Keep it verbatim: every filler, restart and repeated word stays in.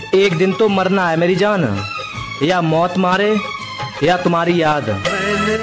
एक दिन तो मरना है मेरी जान, या मौत मारे या तुम्हारी याद।